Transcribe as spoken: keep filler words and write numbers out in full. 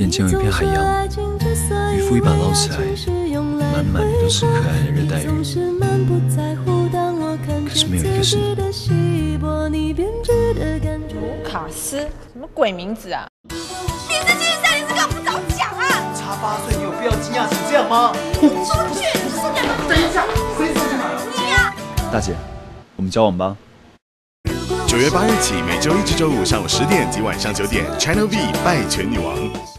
眼前有一片海洋，渔夫一把捞起来，满满的都是可爱的热带鱼，可是没有一个是你。 卢卡斯，什么鬼名字啊？ 你这竞赛你是干嘛不早讲啊？ 差八岁，你有必要惊讶成这样吗？ 出去！现在等一下，谁出去哪了？ 你呀、 大姐，我们交往吧。 九月八日起，每周一至周五上午十点及晚上九点 ，Channel V 拜权女王。